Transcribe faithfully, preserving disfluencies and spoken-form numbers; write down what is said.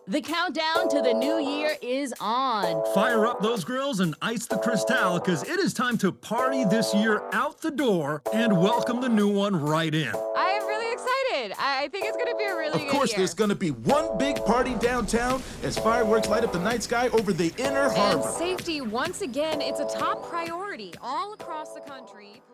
The countdown to the new year is on. Fire up those grills and ice the Cristal, because it is time to party this year out the door and welcome the new one right in. I am really excited. I think it's going to be a really good year. Of course, there's going to be one big party downtown as fireworks light up the night sky over the inner harbor. And safety, once again, it's a top priority all across the country.